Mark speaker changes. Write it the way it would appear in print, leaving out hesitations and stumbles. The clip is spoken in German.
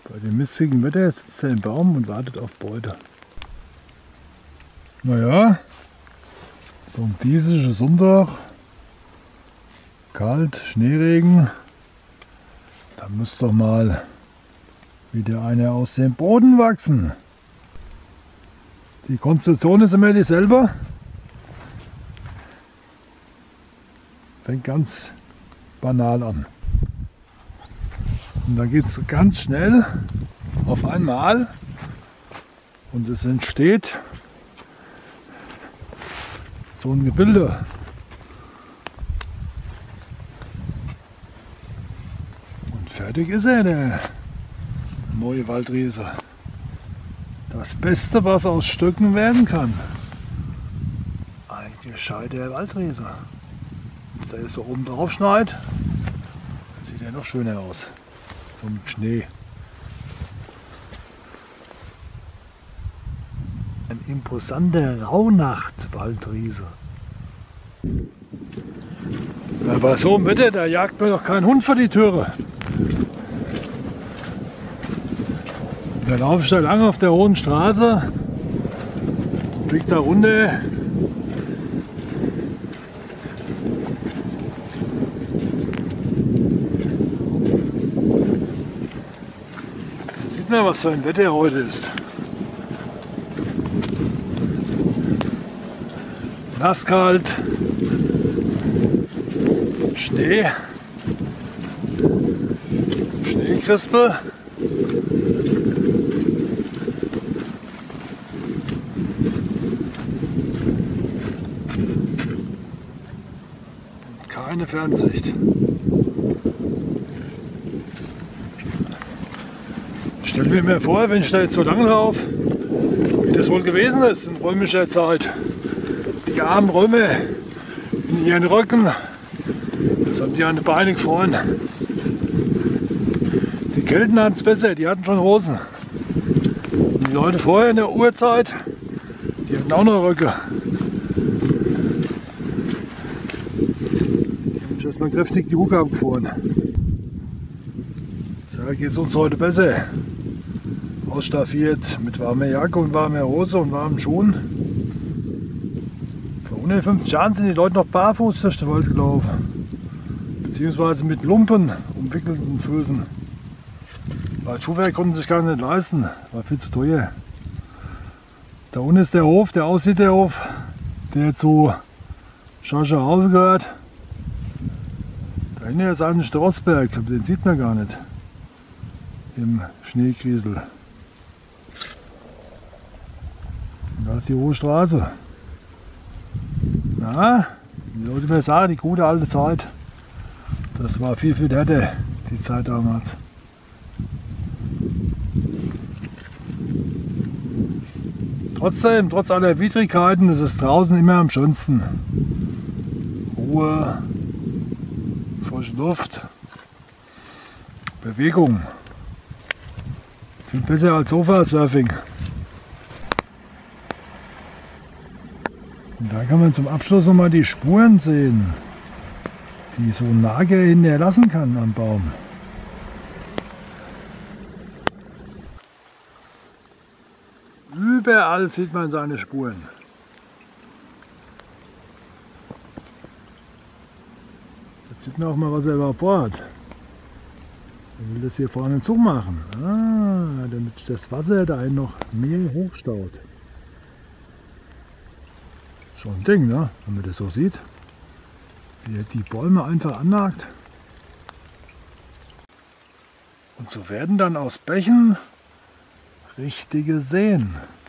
Speaker 1: Bei dem mistigen Wetter sitzt er im Baum und wartet auf Beute. Naja, so ein diesischer Sonntag, kalt, Schneeregen, da muss doch mal wieder einer aus dem Boden wachsen. Die Konstruktion ist immer dieselbe. Fängt ganz banal an. Und dann geht es ganz schnell auf einmal und es entsteht so ein Gebilde. Und fertig ist er, der neue Waldriese. Das Beste, was aus Stöcken werden kann. Ein gescheiter Waldriese. Wenn er so oben drauf schneit, dann sieht er noch schöner aus. So mit Schnee. Ein imposanter Rauhnacht-Waldriese. Ja, bei so einem Wetter, da jagt mir doch kein Hund vor die Türe. Da laufe ich da lang auf der hohen Straße, blick da runter. Jetzt sieht man, was für ein Wetter heute ist. Nasskalt, Schnee, Schneekrispel. Keine Fernsicht. Ich stelle mir immer vor, wenn ich da jetzt so lang laufe, wie das wohl gewesen ist in römischer Zeit. Die armen Römer in ihren Röcken, das haben die an den Beinen gefroren. Die Kelten hatten es besser, die hatten schon Hosen. Und die Leute vorher in der Urzeit, die hatten auch noch Röcke. Mal kräftig die Hucke abgefroren. Da geht es uns heute besser. Ausstaffiert mit warmer Jacke und warmer Hose und warmen Schuhen. Vor 150 Jahren sind die Leute noch barfuß durch den Wald gelaufen. Beziehungsweise mit Lumpen umwickelten Füßen. Weil Schuhwerk konnten sich gar nicht leisten. War viel zu teuer. Da unten ist der Hof, der aussieht der Hof, der zu Schacherhausen gehört. Da hinten ist ein Straßberg, aber den sieht man gar nicht im Schneekriesel. Und da ist die hohe Straße. Na, wie Leute immer sagen, die gute alte Zeit. Das war viel, viel härter, die Zeit damals. Trotzdem, trotz aller Widrigkeiten, ist es draußen immer am schönsten. Ruhe, frische Luft, Bewegung. Viel besser als Sofasurfing. Und da kann man zum Abschluss noch mal die Spuren sehen, die so ein Nager hinterlassen kann am Baum. Überall sieht man seine Spuren. Jetzt sieht man auch mal, was er überhaupt vorhat. Er will das hier vorne zumachen, damit sich das Wasser da noch mehr hochstaut. Schon ein Ding, ne? Wenn man das so sieht. Wie er die Bäume einfach annagt. Und so werden dann aus Bächen richtige Seen.